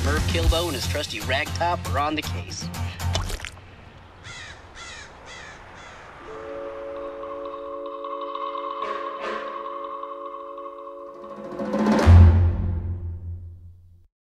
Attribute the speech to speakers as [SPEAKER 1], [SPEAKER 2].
[SPEAKER 1] Merv Kilbo and his trusty ragtop are on the case.